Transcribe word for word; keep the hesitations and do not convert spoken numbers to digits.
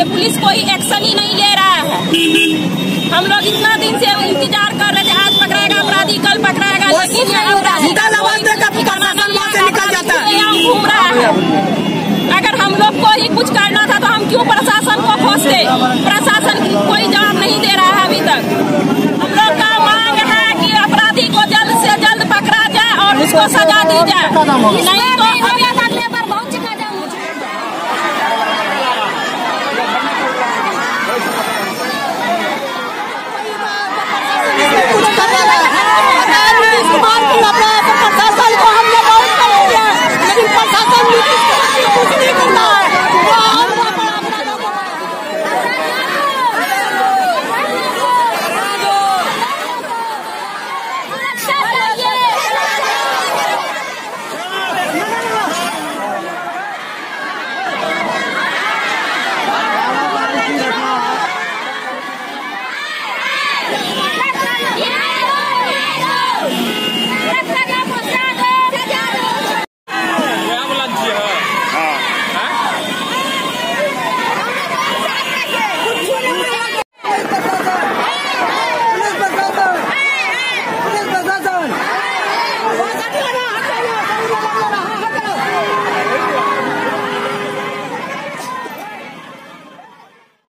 ये पुलिस कोई एक्शन ही नहीं ले रहा है। हम लोग इतना दिन से इंतजार कर रहे थे, आज पकड़ाएगा अपराधी, कल पकड़ाएगा, लेकिन यहाँ घूम रहा है। अगर हम लोग को ही कुछ करना था तो हम क्यों प्रशासन को खोजते? प्रशासन कोई जवाब नहीं दे रहा है अभी तक। हम लोग का मांग है कि अपराधी को जल्द से जल्द पकड़ा जाए और उसको सजा दी जाए, नहीं तो